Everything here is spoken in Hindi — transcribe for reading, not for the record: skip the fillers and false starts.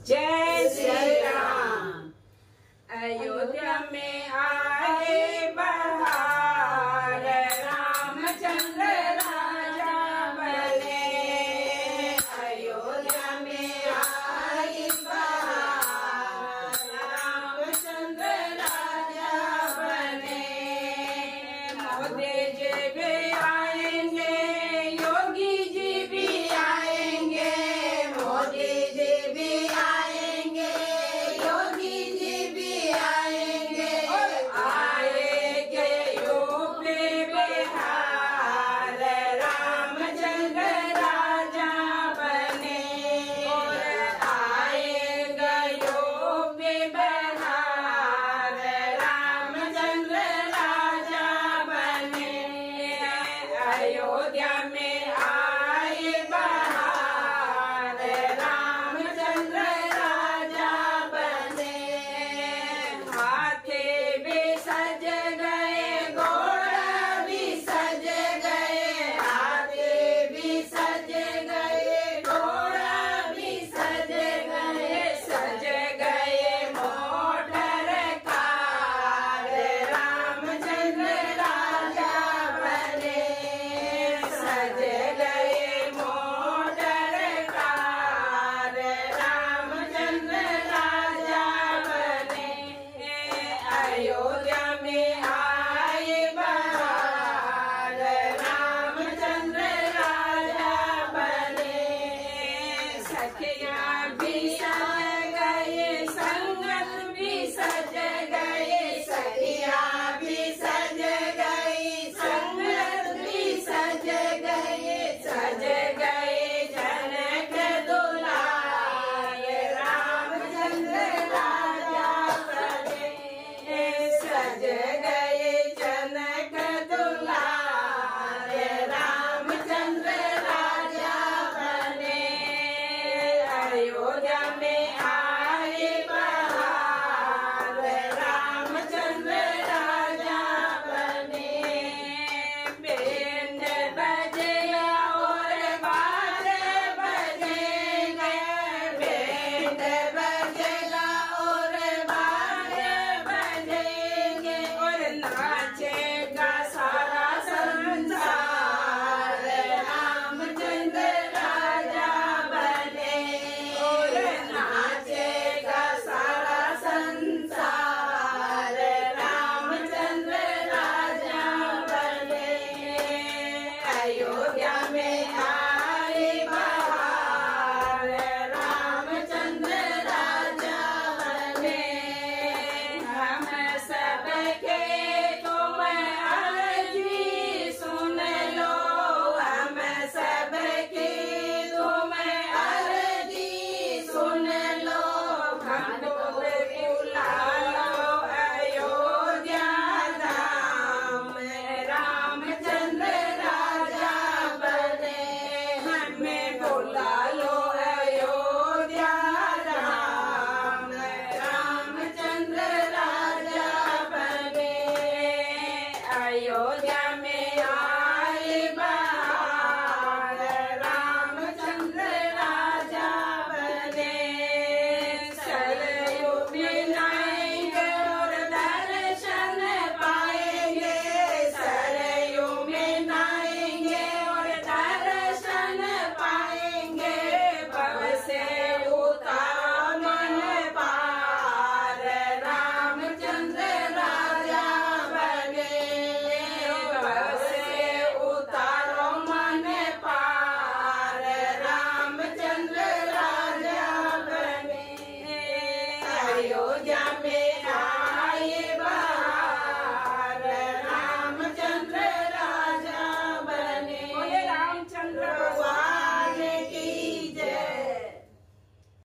जय श्री राम। अयोध्या में आए बहार, रामचंद्र राजा बने। अयोध्या में आई बहार, रामचंद्र राजा बने। मोदी जी भी आएंगे, योगी जी भी आएंगे। मोदी जी भी आएंगे, योगी जी भी आएंगे। आएंगे यूपी बिहार, रामचंद्र राजा बने। आएगा यूपी बिहार, रामचंद्र राजा बने। अयोध्या में आए बहार, रामचंद्र राजा बने। हाथी भी सज गए, घोड़ा भी सज गए। हाथी भी सज गए, घोड़ा भी सज गए। सज गए मोटर कार, रामचंद्र राजा बने। सज गए मोटर कार, रामचंद्र राजा बने। अयोध्या में आए बहार, रामचंद्र राजा बने। सखिया भी सज गए, संगत भी सज गए। सखिया भी सज गई, संगत भी सज गए। सज गए जनक दुलारे, रामचंद्र राजा बने। सज गए जनक दुलारे, रामचंद्र राजा बने। अयोध्या में